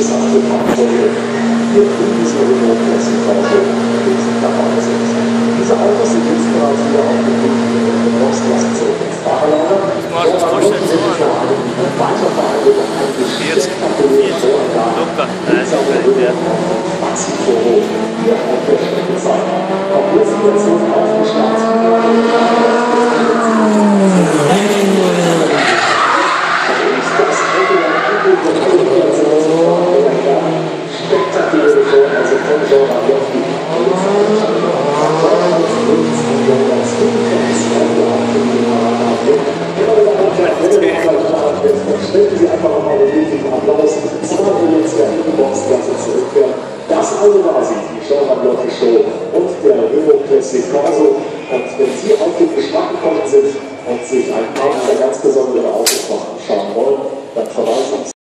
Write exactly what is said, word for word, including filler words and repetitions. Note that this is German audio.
gesamte Fahrzeuge hier in diesem Renault Classic Auto dabei sind. Diese Autos sind jetzt bereits wieder auf dem Weg in den Gebrauchsklassen zurück ins Fahrerlager. Dort erwarten sich vor allem weiter verhandelte vierzig, vierzig, locker, nein, Maxi Foro hier auf der Strecke zeigen. Auch hier sind wir so aufgestartet. Spektakuläre Vorreise von Jean Rabiotki. Stellen Sie einfach nochmal den richtigen Applaus. Zusammen wir jetzt ja in die Boxklasse zurückkehren. Das also war sie, die Jean Rabiotki Show und der Renault Classic Corso. Und wenn Sie auf den Geschmack gekommen sind und sich ein paar der ganz besonderen Autos noch anschauen wollen, dann verweisen Sie